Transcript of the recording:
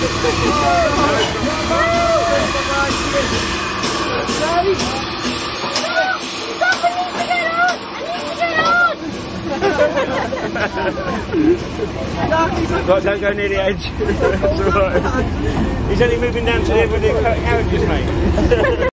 Don't go near the edge. It's alright. He's only moving down to the carriages, mate.